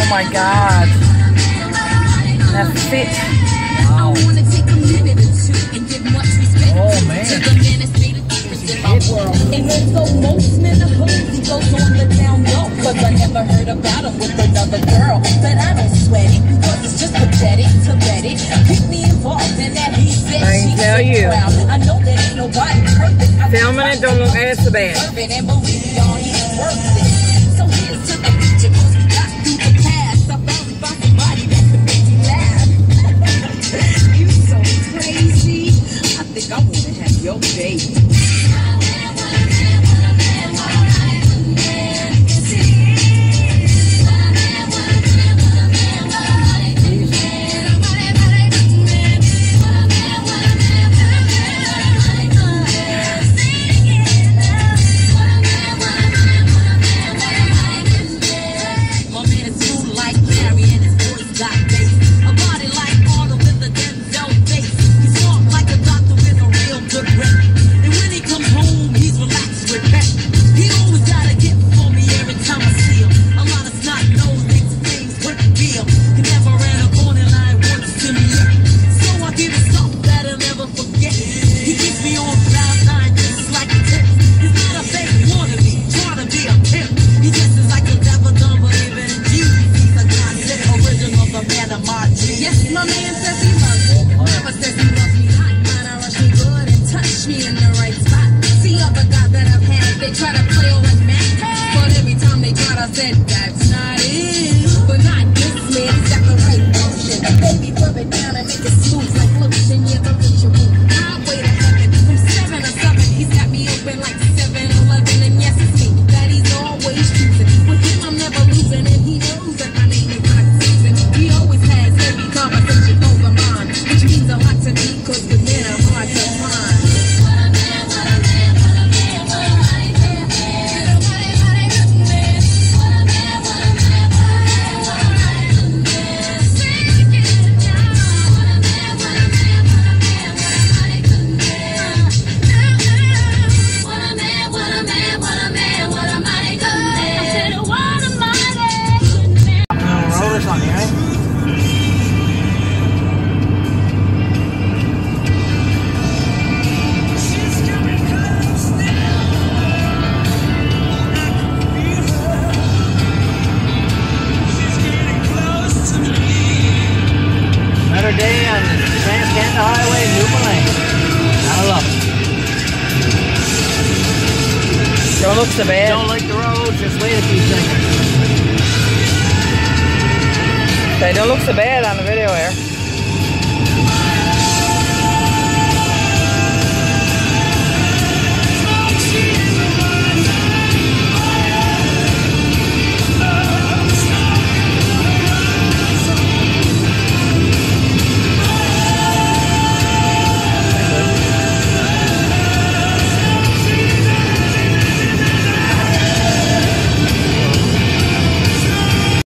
my God. That fit. Wow. Oh man. Even though most men are hoes, he goes on the down low. Cause I never heard about him with another girl. But I don't sweat it, cause it's just pathetic to let it keep me involved in that he said she tell you. I know that ain't nobody perfect. Filming it don't look as so bad. And believe me, y'all, he's worth it. So here's to the future, cause we got through the past. I found by somebody that could make me laugh. You so crazy. I think I wanna have your baby. Day on Trans-Canada Highway, Newfoundland. I love it. Don't look so bad. Don't like the road, just wait a few seconds. They don't look so bad on the video here.